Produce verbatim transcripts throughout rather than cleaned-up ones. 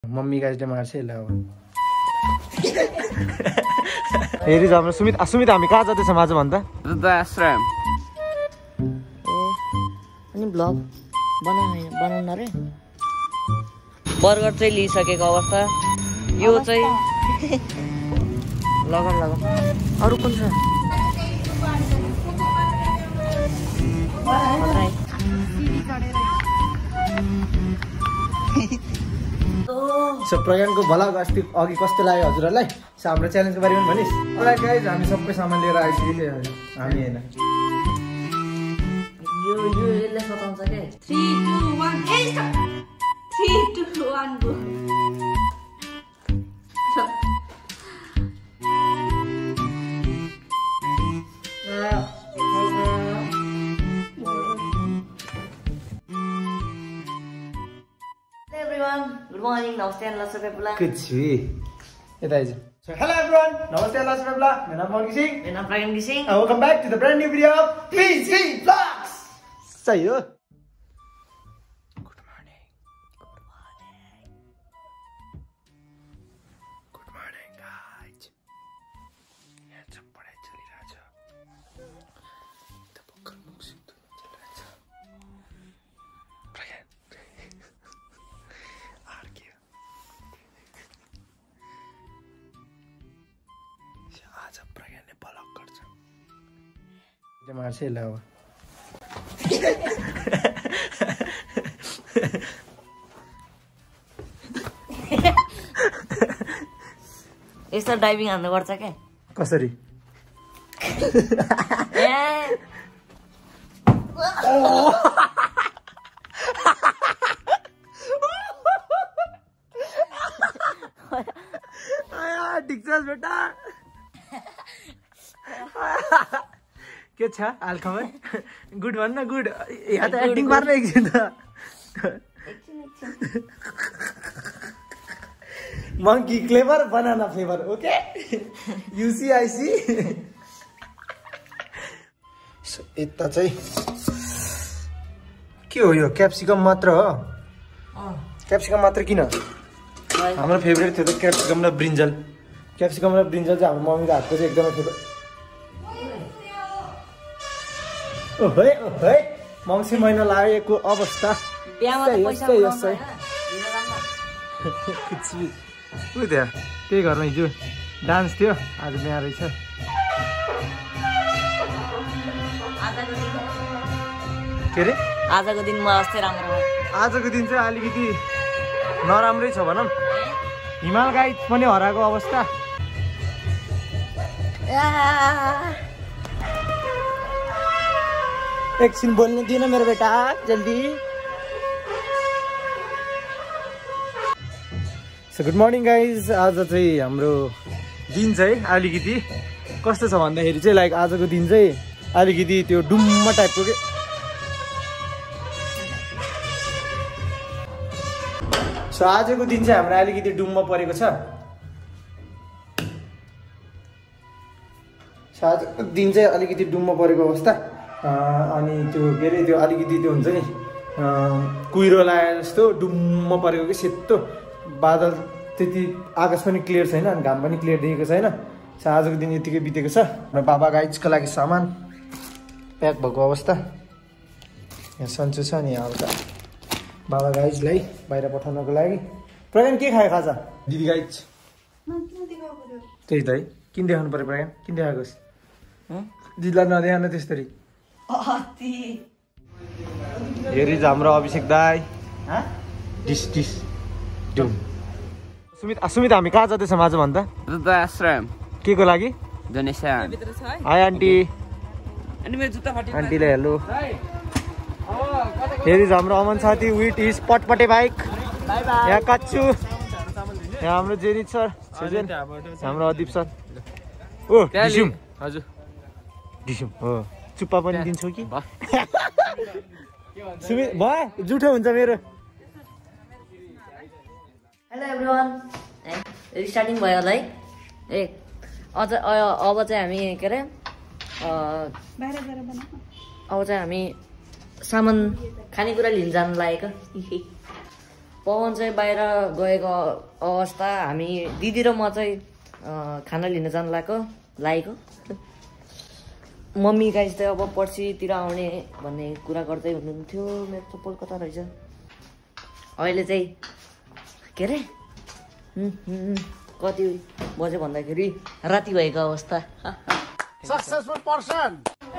Mummy गाइजले मार्छ यसलाई अब। हेरी हाम्रो सुमित सुमित हामी कहाँ जाँदैछौँ आज भन्दा? वृद्धाश्रम। अनि ब्लग बनाउन बनाउन रे बर्गर चाहिँ लिइसकेको अवस्था यो चाहिँ लगन लगन अरू कुन छ? सो प्रज्ञानको भलाग अस्ति अघि कस्तो लाग्यो हजुरहरूलाई? सो हाम्रो च्यालेन्जको बारेमा भनिस्? मलाई गाइज हामी सबै सामान लिएर आइसक्यो हामी होइन यो यो यसले सताउँछ के? three two one eight three two one go Good morning, namaste and lots of people. Good sweet. It is. So hello everyone, namaste and lots of people. My name is Monkey Singh. My name is Pragyan Singh. And welcome back to the brand new video of P C Vlogs. Say yo. Good morning. Good morning. Good morning guys. यहाँ सब पढाइ चलिरहेछ। त भर्खर मुख सुत्नु चलिरहेछ। प्रज्ञान आज प्रज्ञानले blog गर्छ। त्यो मार्छ यसलाई अब। यस्तो डाइभिङ हान्नु पर्छ क्या? कसरी? डिक्चर्स बेटा के छ हाल खबर? गुड भन्न गुड। यहाँ त एक्टिङ मार्न एकछिन त। Monkey clever banana flavour okay यूसीआईसी। यता चाहिँ के हो यो? क्याप्सिकम मात्र हो? क्याप्सिकम मात्र किन? हाम्रो फेभरेट थियो त क्याप्सिकम र ब्रिन्जल। क्याप्सिकम र ब्रिन्जल चाहिँ हाम्रो मम्मीको हातको चाहिँ एकदमै फेभरेट। ओहे ओहे मङ्सिर महिना लागेको अवस्था यस्तै यस्तै। उ त्यहाँ त्यही घरमा हिजो डान्स थियो, आज बिहा रहेछ। के अरे आजको दिनमा अस्ति राम्रो भयो। आजको दिन चाहिँ अलिकति नराम्रै छ भनौँ। हिमाल गाइड पनि हराएको अवस्था। एकछिन बोल्नु दिनु मेरो बेटा जल्दी। So good morning guys. आज चाहिँ हाम्रो दिन चाहिँ अलिकति कस्तो छ भन्दाखेरि चाहिँ लाइक आजको दिन चाहिँ अलिकति त्यो डुम्म टाइपको के सो आजको दिन चाहिँ हाम्रो अलिकति डुम्म परेको छ। सो आजको दिन चाहिँ अलिकति डुम्म परेको अवस्था। अनि त्यो के अरे त्यो अलिकति त्यो हुन्छ नि कुहिरो लाए जस्तो डुम्म परेको कि सेतो बादल। त्यति आकाश पनि क्लियर छैन अनि घाम पनि क्लियर देखेको छैन। सो आजको दिन यतिकै बितेको छ। हाम्रो बाबा गाइजको लागि सामान प्याक भएको अवस्था। यहाँ सन्चो छ नि हल्का बाबा गाइजलाई बाहिर पठाउनको लागि। प्रज्ञान के खायो खाजा? दिदी गाइज त्यही त है। किन देखाउनु पऱ्यो प्रज्ञान? किन देखाएकोस्? दिदीलाई नदेखाउनु त्यसरी। हेरी हाम्रो अभिषेक दाई डिस डिस डुम। सुमित सुमित हामी कहाँ जाँदैछौँ आज भन्दा? वृद्धाश्रम। के को लागि? डोनेसन। Hi aunty. आन्टीलाई हेलो। हेरी हाम्रो अमन साथी विथ इज पटपटे बाइक। यहाँ कच्चु। यहाँ हाम्रो जेनित सर, हाम्रो अदीप सर। ओ डिसुम हजुर डिसुम हो। चुप्पा पनि दिन्छौ कि? सुमित भयो जुठो हुन्छ मेरो। हेलो एभ्रिवान, रिस्टार्टिङ भयो होला है। ए अझ अब चाहिँ हामी के अरे अब चाहिँ हामी सामान खानेकुरा लिन जानु लागेको। पवन चाहिँ बाहिर गएको अवस्था, हामी दिदी र म चाहिँ खाना लिन जानु लागेको लागेको मम्मी गाइस चाहिँ अब पर्सितिर आउने भन्ने कुरा गर्दै हुनुहुन्थ्यो। मेरो चप्पल कता रहेछ? अहिले चाहिँ के अरे कति बज्यो भन्दाखेरि राति भएको अवस्था। Successful person.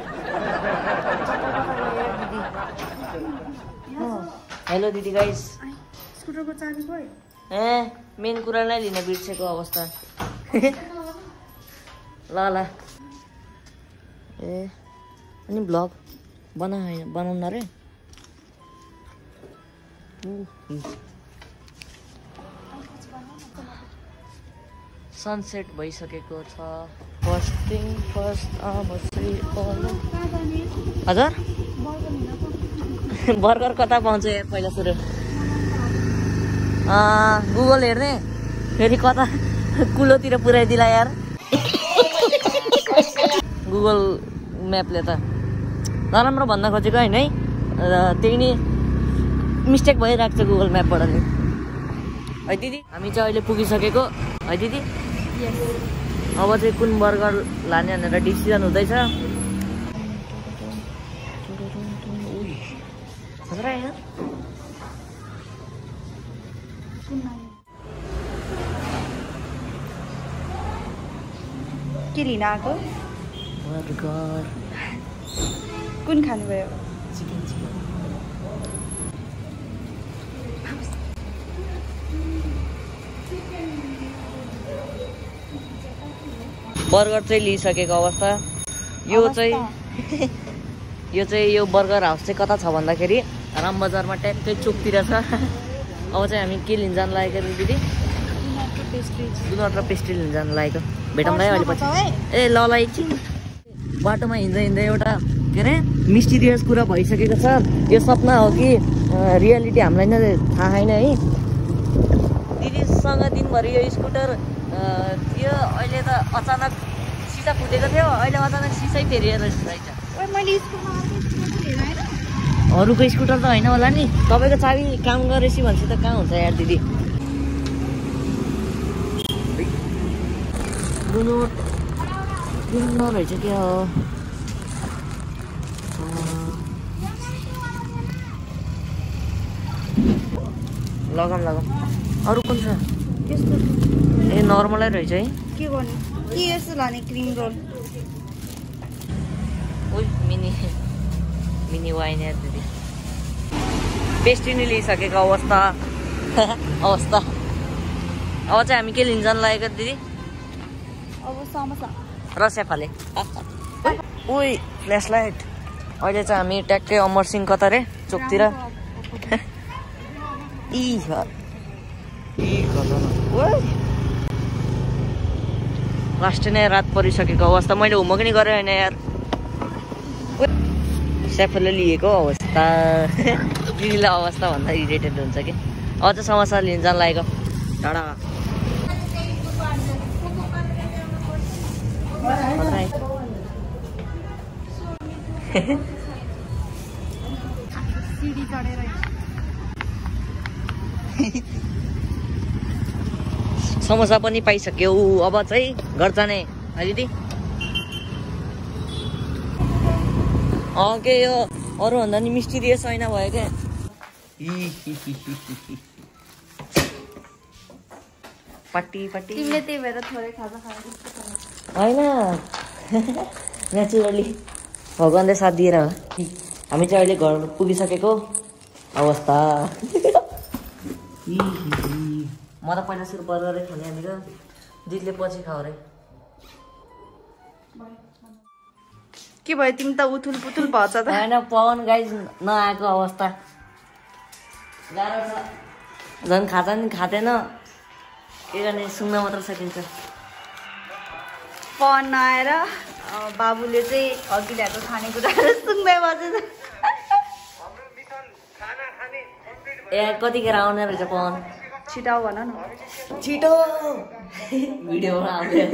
हेलो दिदी गाइस। स्कुटरको चाबी गयो? ए मेन कुरा नै लिन बिर्सेको अवस्था। ल ल ए अनि ब्लग बना बनाउन रे। सनसेट भइसकेको छ। फर्स्ट थिङ फर्स्ट अब चाहिँ हजुर बर्गर कता पाउँछ यार पहिला सुरु गुगल हेर्ने फेरि कता कुलोतिर पुऱ्याइदिला यार गुगल म्यापले त नराम्रो भन्न खोजेको होइन है, त्यही नै मिस्टेक भइरहेको छ गुगल म्यापबाट नि। है दिदी हामी चाहिँ अहिले पुगिसकेको है दिदी। अब चाहिँ कुन बर्गर लाने भनेर डिसिजन हुँदैछ। के लिन आएको? बर्गर कुन खानुभयो? चिकन चिकन बर्गर चाहिँ लिइसकेको अवस्था। यो चाहिँ यो चाहिँ यो बर्गर हाउस चाहिँ कता छ भन्दाखेरि राम बजारमा ट्याक्कै चोकतिर छ। अब चाहिँ हामी के लिन जानु लागेको दिदी? डोनट र पेस्ट्री लिन जानु लागेको। भेटौँला है अहिले पछि। ए ल ल एकछिन बाटोमा हिँड्दै हिँड्दै एउटा के अरे मिस्टिरियस कुरा भइसकेको छ। यो सपना हो कि रियालिटी हामीलाई नै थाहा छैन है। दिदीसँग दिनभरि यो स्कुटर थियो, अहिले त अचानक सिसा फुटेको थियो, अहिले अचानक सिसै फेरिएर रहेछ। अरूको स्कुटर त होइन होला नि, तपाईँको चाबी काम गरेपछि भनेपछि त कहाँ हुन्छ यार दिदी। डोनट रहेछ क्या हो? लगाम लगाम अरू कुन छ? ए नर्मलै रहेछ है। के गर्ने? के यस्तो लाने? Cream roll. ओइ मिनी मिनी वाइन यार दिदी। पेस्ट्री नै लिइसकेको अवस्था अवस्था। अब चाहिँ हामी के लिन जानु लागेको दिदी? अब समोसा र सेफाले। ओइ फ्ल्यास लाइट। अहिले चाहिँ हामी ट्याक्कै अमर सिंह कता रे चोकतिर। इ लास्ट नै रात परिसकेको अवस्था। मैले होमवर्क नि गरेँ होइन यार। सेफाले लिएको अवस्था दिदीलाई अवस्था भन्दा इरिटेटेड हुन्छ कि। अझ समोसा लिन जानु लागेको टाढा। सिडी चढेर समोसा पनि पाइसक्यो। अब चाहिँ घर जाने है दिदी। अँ के यो अरूभन्दा नि मिस्टिरियस होइन भयो क्या। पार्टी पार्टी तिमीले त्यही भएर थोरै खाजा खाएको होइन नेचुरली भगवान्ले साथ दिएर हो। हामी चाहिँ अहिले घर पुगिसकेको अवस्था। म त पहिला सुरु बर्गरै खाने हामीको दिदीले पछि खाऊ रे। के भयो? तिमी त उथुल पुथुल भएछ त। होइन पवन गाइज नआएको अवस्था गाह्रो छ। झन् खाजा नि खाँदैन, के गर्ने सुन्न मात्र सकिन्छ। पवन नआएर बाबुले चाहिँ अघि ल्याएको खानेकुराहरू सुन्दै बसेछ। ए कतिखेर आउने रहेछ पवन? छिटाउ भन न। छिटो भिडियोमा आउँदै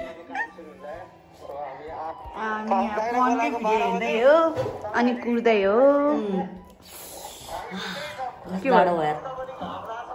हामी यहाँ पवनकै भिडियो हेर्दै हो अनि कुर्दै हो। के भयो यार?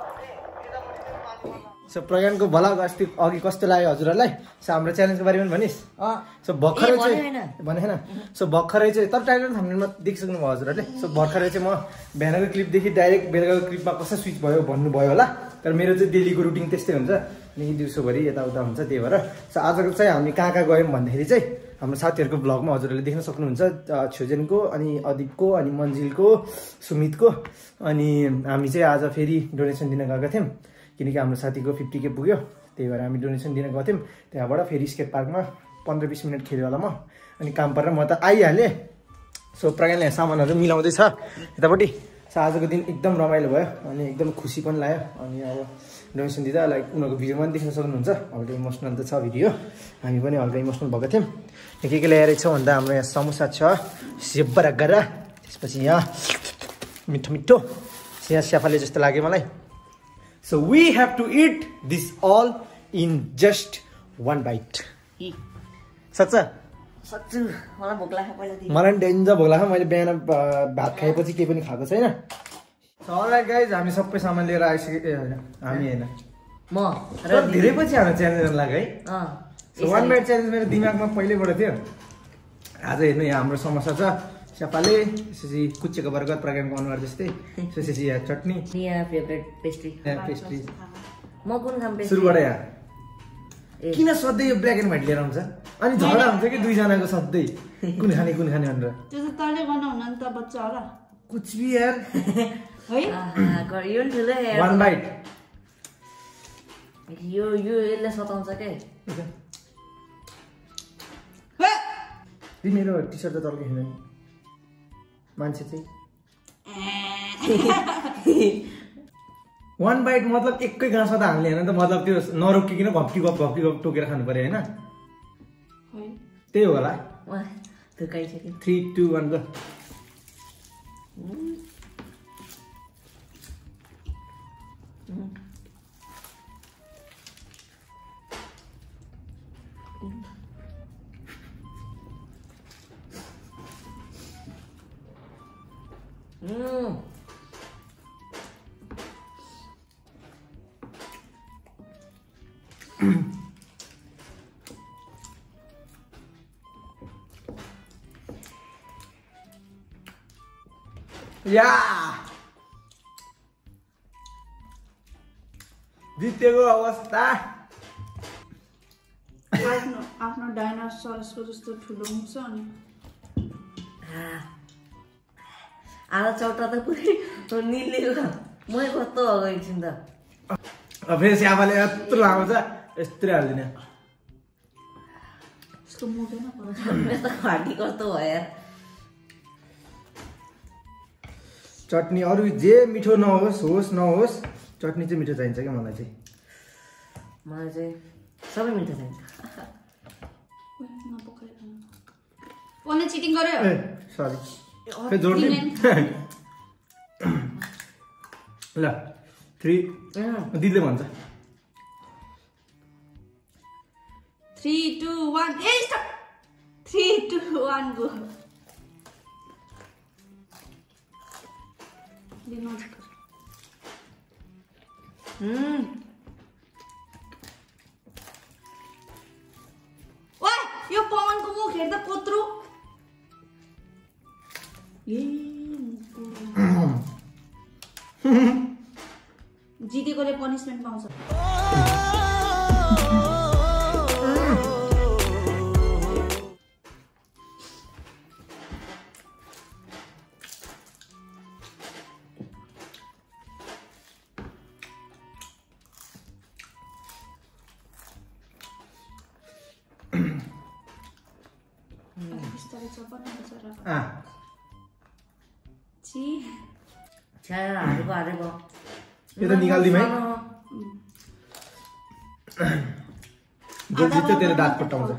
सो प्रज्ञानको भलाको अस्ति अघि कस्तो लाग्यो हजुरहरूलाई सो हाम्रो च्यालेन्जको बारेमा पनि भनिस् सो भर्खरै चाहिँ भने होइन सो भर्खरै चाहिँ तर टाइटल थम्बनेलमा देखिसक्नु भयो हजुरहरूले सो भर्खरै चाहिँ म बिहानको क्लिपदेखि डाइरेक्ट बेलुकाको क्लिपमा कसरी स्विच भयो भन्नुभयो होला तर मेरो चाहिँ डेलीको रुटिन त्यस्तै हुन्छ अनि दिउँसोभरि यताउता हुन्छ त्यही भएर सो आजको चाहिँ हामी कहाँ कहाँ गयौँ भन्दाखेरि चाहिँ हाम्रो साथीहरूको ब्लगमा हजुरहरूले देख्न सक्नुहुन्छ छोजेनको अनि अदिपको अनि मन्जिलको सुमितको अनि हामी चाहिँ आज फेरि डोनेसन दिन गएका थियौँ किनकि हाम्रो साथीको फिफ्टी के पुग्यो त्यही भएर हामी डोनेसन दिन गएको थियौँ त्यहाँबाट फेरि स्केट पार्कमा पन्ध्र बिस मिनट खेल्यो होला म अनि काम परेर म त आइहालेँ सो प्रज्ञाले सामानहरू मिलाउँदैछ यतापट्टि सो आजको दिन एकदम रमाइलो भयो अनि एकदम खुसी पनि लाग्यो अनि अब डोनेसन दिँदा लाइक उनीहरूको भिडियोमा पनि देख्न सक्नुहुन्छ हल्का इमोसनल त छ भिडियो हामी पनि हल्का इमोसनल भएको थियौँ के के ल्याएर छौँ भन्दा हाम्रो यहाँ समोसा छ सेब्बरा गरेर त्यसपछि यहाँ मिठो मिठो यहाँ स्याफाले जस्तो लाग्यो मलाई so we have to eat this all in just one bite सक्छ सक्छु मलाई भोक लाग्यो पहिलादेखि मलाई पनि डेन्जर भोक लाग्यो मैले बिहान भात खाएपछि केही पनि खाएको छैन अलराइट गाइज हामी सबै सामान लिएर आइसके होइन हामी होइन म धेरै पछि हाम्रो च्यालेन्ज लाग्यो है वान बाइट च्यालेन्ज मेरो दिमागमा पहिल्यैबाट थियो आज हेर्नु यहाँ हाम्रो समस्या छ स्यापाले त्यसपछि कुच्चेको बर्गर प्रज्ञानको अनुहार जस्तै त्यसपछि यहाँ चटनी यहाँ फेभरेट पेस्ट्री पेस्ट्री म कुन खाम पेस्ट्री सुरुबाट यहाँ किन सधैँ यो ब्ल्याक एन्ड व्हाइट लिएर आउँछ अनि झगडा हुन्छ कि दुईजनाको सधैँ कुन खाने कुन खाने भनेर त्यो त तैँले बनाउन नि त बच्चा होला कुछ भी यार है यो नि ठुलो वान बाइट यो यो यसले सताउँछ के मेरो टी सर्ट त तर्कै छैन नि मान्छे चाहिँ वान बाइट मतलब एकै गाँसमा त हामीले होइन त मतलब त्यो नरोकिकन घप्टी गफ घप्टी गफ टोकेर खानु पर्यो होइन त्यही होला थ्री टू वान ग Mm. या जितेको अवस्था आफ्नो आफ्नो डाइनासोरसको जस्तो ठुलो मुख छ अनि आधा चौटा त पुरै निलेको मै कस्तो अगाइछन् त अब फेरि स्यापाले यत्रो आउँछ यत्रो हाल्दिन यसको मुखै न यस्तो घाँटी कस्तो भयो यार चटनी अरू जे मिठो नहोस् होस् नहोस् चटनी चाहिँ मिठो चाहिन्छ क्या मलाई चाहिँ मलाई चाहिँ सबै मिठो चाहिन्छ ओले चिटिङ गर्यो ए सरी खै जोड्ने ल थ्री दिदीले भन्छ थ्री टू वान ए stop three two one go हम्म ओए यो पवनको मुख हेर्दा कोत्रु जितेकोले पनिसमेन्ट पाउँछ हारेको हारेको यो त निकाल्दिउँ है गोल जित्यो तेरो दाँत पट्टाउँछ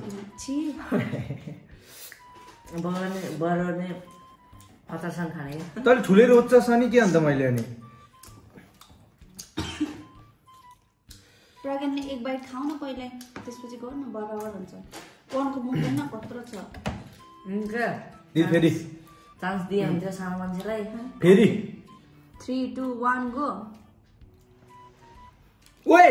बराउने अचारसँग खाने तैँले ठुलै रोज्छस् नि के अन्त मैले अनि प्रज्ञानले एक बाइट खाऊ न पहिले त्यसपछि गर न बराबर हुन्छ पवनको मुख हेर्न कत्रो छ फेरि चान्स दिए हुन्थ्यो सानो मान्छेलाई फेरि थ्री टू वान गो ओए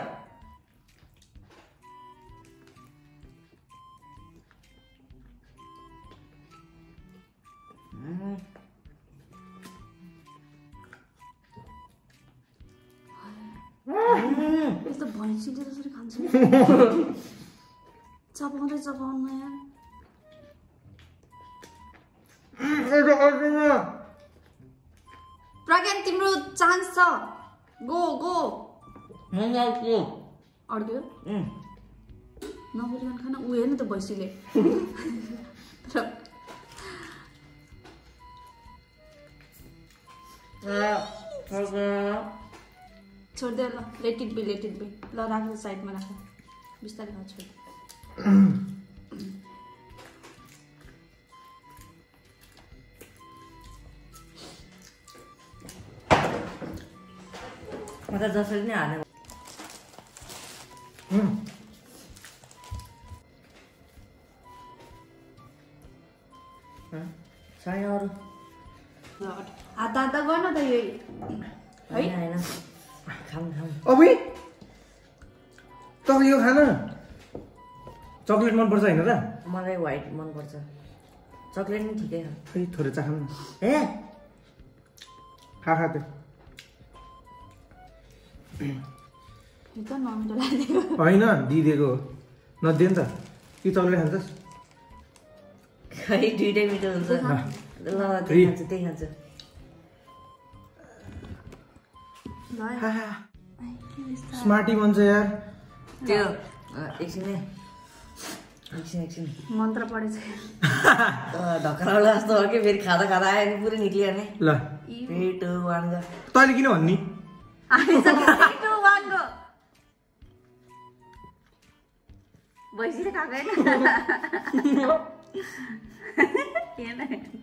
यस्तो भैँसीले जसरी खान्छ चपाउँदै चपाउनु यार प्रज्ञान तिम्रो चान्स छ गो गो अड्क्यो नबोलिकन खाना ऊ हेर्नु त भैँसीले छोड्दे ल let it be let it be ल राख साइडमा राख बिस्तारै खा छोड म त जसरी नै हाल्ने छैन अरू हात हात गर्न त यही होइन होइन खाम खाम अबे त यो खाना चकलेट मन पर्छ हैन र मलाई व्हाइट मन पर्छ चकलेट नि ठिकै हो खै थोरै चाखम न ए खा खा त्यो त नमिठो लाग्यो होइन दिइदिएको नदिए नि त कि चकलेट खान्छस् खै दुइटै मिठो हुन्छ ल त्यही खान्छु त्यही खान्छु स्मार्टी भन्छ यार त्यो एकछिन है एकछिन एकछिन मन्त्र पढेछ ढक्कराउला जस्तो हो कि फेरि खाँदा खाँदा आयो नि पुरै निक्लिहाल्ने ल थ्री टू वान गो तैँले किन भन्नी भैँसीले खाएको होइन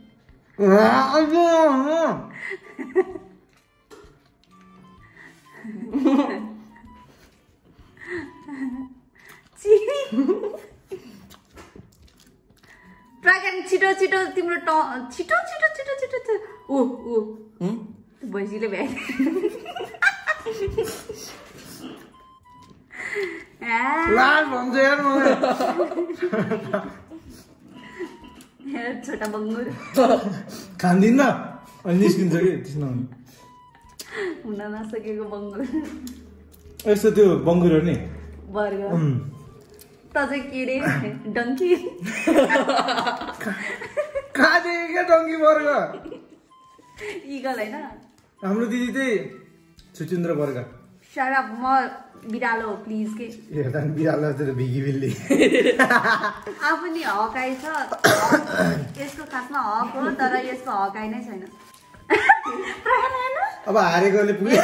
प्रज्ञान छिटो छिटो तिम्रो ट छिटो छिटो छिटो छिटो ऊ ऊ भैँसीले भ्याइ भन्छ यार मलाई छोटा बङ्गुर खान्दिन अनि निस्किन्छ कि त्यसमा हुन नसकेको बङ्गुर यस्तो त्यो बङ्गुर नि वर्ग त चाहिँ के रे डङ्की खाँदै क्या डङ्की वर्ग इगल होइन हाम्रो दिदी चाहिँ छुचुन्द्र वर्ग शराब म बिरालो प्लिज के हेर्दा नि बिरालो जस्तो भिगी बिल्ली आफू नि हकाइ छ यसको खासमा हक हो तर यसको हकाइ नै छैन अब हारेकोले पुग्यो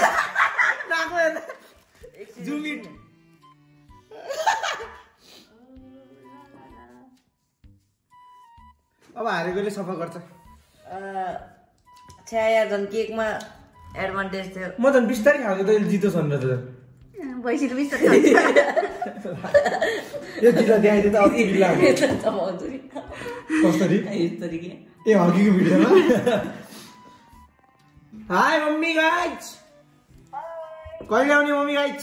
अब हारेकोले सफा गर्छ छ्या यार झन् केकमा एडभान्टेज थियो म त बिस्तारै खाएको त जितोस् भनेर त भैँसीले बिस्तारै खान्छ यो जिल्ला देखाइदियो त अति ढिला चबाउँछु नि कसरी यसरी के ए हकीको भिडियोमा हाय मम्मी गाइज कहिले आउने मम्मी गाइज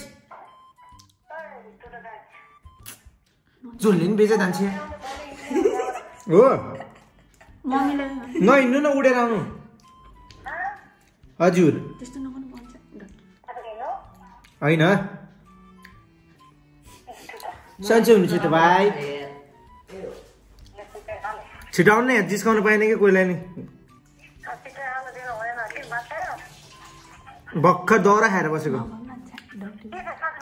झुल्ले नि बेचे जान्छ हो मम्मीले नहिँड्नु न उडेर आउनु हजुर त्यस्तो नगर्नु भन्छ होइन सन्चै हुनु छिटो भाइ छिटो आउनु न जिस्काउनु पाएन कि कोहीलाई नि भर्खर दौरा खाएर बसेको